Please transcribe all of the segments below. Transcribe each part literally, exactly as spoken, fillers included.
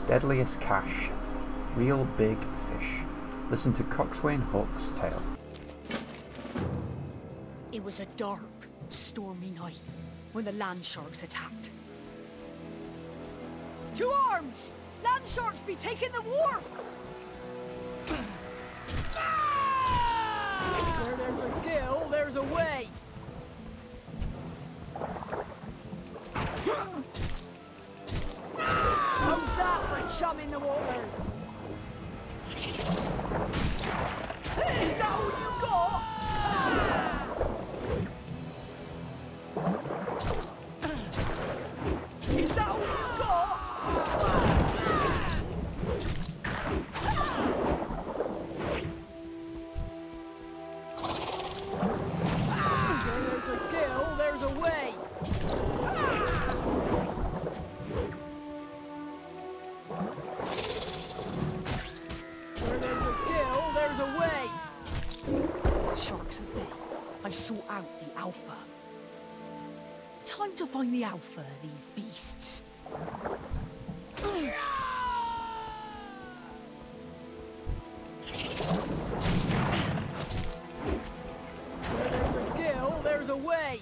Deadliest Cache. Real big fish. Listen to Coxswain Hook's tale. It was a dark, stormy night when the land sharks attacked. To arms! Land sharks be taking the wharf! Where there's a gill, there's a way! How's that for chumming the waters? Is that all you got? Is that all you got? Where there's a gill, there's a way. Where there's a gill, there's a way. Sharks at bay. I sought out the alpha. Time to find the alpha of these beasts. Where there's a gill, there's a way.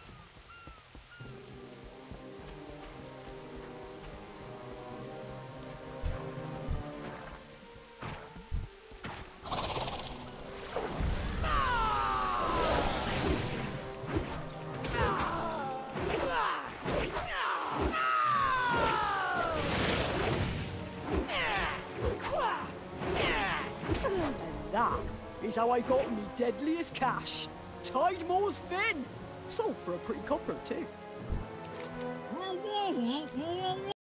That is how I got me deadliest cache. Tidemaw's fin. Sold for a pretty copper too.